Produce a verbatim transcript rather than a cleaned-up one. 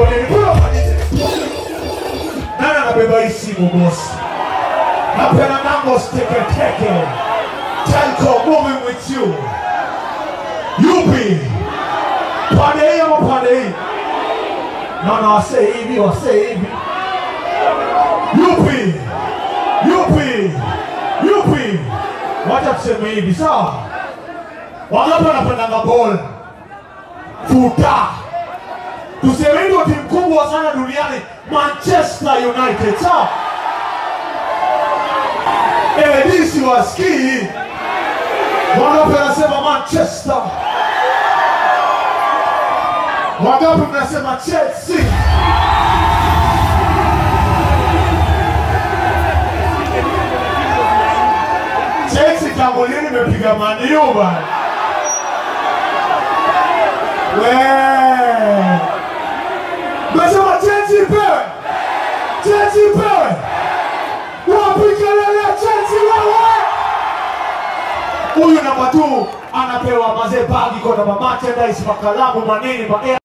paneni, pull up paneni. Nana nabeba isimu boss. Napena nangos teke teke. Telco moving with you. Yupi. Panei ama panei. No, no, say hivi, wa say hivi. Yupi. Yupi. Yupi. Wacha tuseme hivi, sawa? Wangapi wanapendanga ball? Futa. Tuseme ndio timu kubwa sana duniani, Manchester United, sawa? Eh, disi wasikii. Wangapi wanasema Manchester? Wangapi mnasema Chelsea? Chelsea tangu lini mepiga Man U bana? Weee! Mnasema Chelsea pewe! Chelsea pewe! Wapikelele Chelsea wewe! Huyu namba two anapewa mazee bagi kwa namba merchandise, makalamu, manini, ma